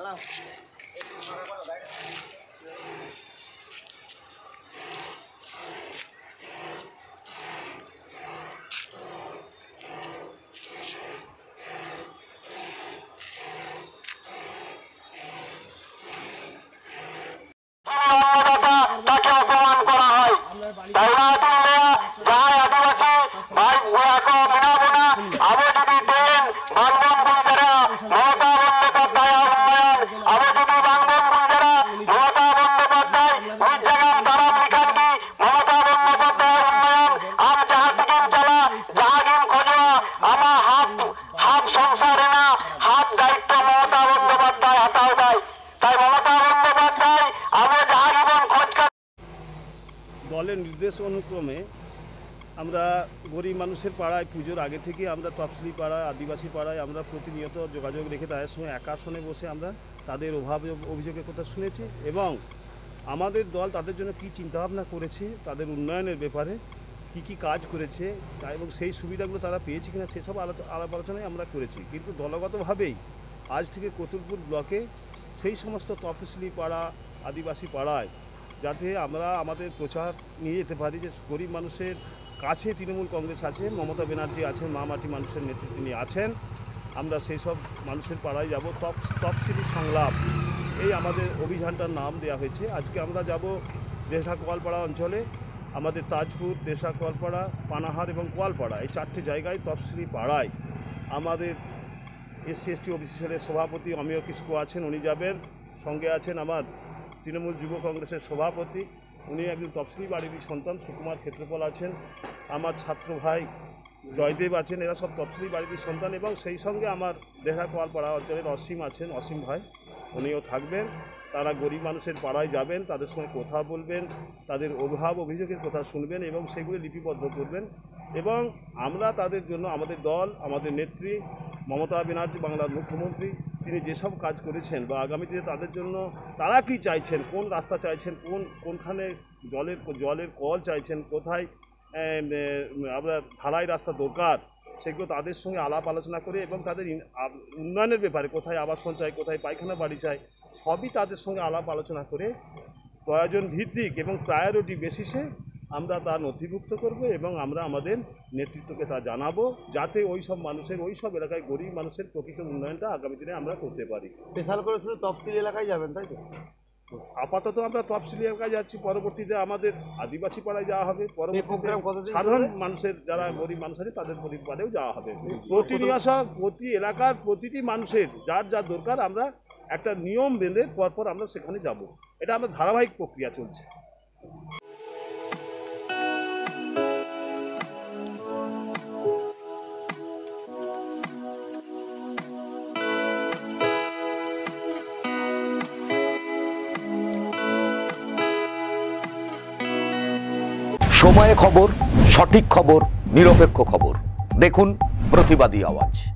তাকে অপমান করা হয়। তাই না যাই আদিবাসী ভাই ভুয়াকে মিনাবো না। আবো যদি দেন বাংবন বুঝারা মমতা বন্দ্যোপাধ্যায় উন্নয়ন, আবো যদি বাংবন বুঝারা মমতা বন্দ্যোপাধ্যায় উজ্জাগান তারা লিখানকি মমতা বন্দ্যোপাধ্যায় উন্নয়ন আম যাহা টিকিম চালা যাহাগিম খোঁজা আমার হাত সংসারে না হাত দায়িত্ব মমতা বন্দ্যোপাধ্যায় হাতাও দেয়। তাই মমতা বন্দ্যোপাধ্যায় আমরা যাহা জীবন খোঁজ দলের নির্দেশ অনুক্রমে আমরা গরিব মানুষের পাড়ায় পুজোর আগে থেকে আমরা তফসিলি পাড়ায় আদিবাসী পাড়ায় আমরা প্রতিনিয়ত যোগাযোগ রেখে তাদের সঙ্গে এক আসনে বসে আমরা তাদের অভিযোগের কথা শুনেছি এবং আমাদের দল তাদের জন্য কী চিন্তাভাবনা করেছে, তাদের উন্নয়নের ব্যাপারে কি কাজ করেছে এবং সেই সুবিধাগুলো তারা পেয়েছে কিনা সেসব আলাপ আলোচনায় আমরা করেছি। কিন্তু দলগতভাবেই আজ থেকে কতুলপুর ব্লকে সেই সমস্ত তফসিলি পাড়া আদিবাসী পাড়ায় যাতে আমরা আমাদের প্রচার নিয়ে যেতে পারি যে গরিব মানুষের কাছে তৃণমূল কংগ্রেস আছে, মমতা ব্যানার্জি আছেন, মা মাটি মানুষের নেতৃত্বে তিনি আছেন। আমরা সেই সব মানুষের পাড়ায় যাব। তফসিলি সংলাপ এই আমাদের অভিযানটার নাম দেওয়া হয়েছে। আজকে আমরা যাব দেশা কোয়ালপাড়া অঞ্চলে, আমাদের তাজপুর, দেশা কোয়ালপাড়া, পানাহার এবং কোয়ালপাড়া এই চারটি জায়গায় তফসিলি পাড়ায় আমাদের SC ST অফিসের সভাপতি অমিয় কিস্কু আছেন, উনি যাবেন। সঙ্গে আছেন আমার তৃণমূল যুব কংগ্রেসের সভাপতি, উনি একজন তফসিলি বাড়ির সন্তান সুকুমার ক্ষেত্রপাল আছেন। আমার ছাত্র ভাই জয়দেব আছেন, এরা সব তফসিলি বাড়ির সন্তান। এবং সেই সঙ্গে আমার দেখা কোয়ালপাড়া অঞ্চলের অসীম আছেন, অসীম ভাই, উনিও থাকবেন। তারা গরিব মানুষের পাড়ায় যাবেন, তাদের সঙ্গে কথা বলবেন, তাদের অভিযোগের কথা শুনবেন এবং সেগুলি লিপিবদ্ধ করবেন। এবং আমরা তাদের জন্য আমাদের দল, আমাদের নেত্রী মমতা ব্যানার্জি বাংলার মুখ্যমন্ত্রী, তিনি যেসব কাজ করেছেন বা আগামী দিনে তাদের জন্য তারা কি চাইছেন, কোন রাস্তা চাইছেন, কোনখানে জলের কল চাইছেন, কোথায় আমরা ঢালাই রাস্তা দরকার, সেগুলো তাদের সঙ্গে আলাপ আলোচনা করে এবং তাদের উন্নয়নের ব্যাপারে কোথায় আবাসন চাই, কোথায় পায়খানা বাড়ি চাই, সবই তাদের সঙ্গে আলাপ আলোচনা করে প্রয়োজন ভিত্তিক এবং প্রায়োরিটি বেসিসে আমরা তা নথিভুক্ত করব এবং আমরা আমাদের নেতৃত্বকে তা জানাবো, যাতে ওই সব মানুষের, ওই সব এলাকায় গরিব মানুষের প্রকৃত উন্নয়নটা আগামী দিনে আমরা করতে পারি। স্পেশাল করে শুধু তফসিলি এলাকায় যাবেন, তাই তো? আপাতত আমরা তফসিলি এলাকায় যাচ্ছি, পরবর্তীতে আমাদের আদিবাসী পাড়ায় যাওয়া হবে, পরবর্তীতে সাধারণ মানুষের যারা গরিব মানুষ আছে তাদের পরিবারেও যাওয়া হবে। প্রতি এলাকার প্রতিটি মানুষের যার যা দরকার আমরা একটা নিয়ম বেঁধে পরপর আমরা সেখানে যাব। এটা আমাদের ধারাবাহিক প্রক্রিয়া চলছে। সময় খবর, সঠিক খবর, নিরপেক্ষ খবর। দেখুন প্রতিবাদী আওয়াজ।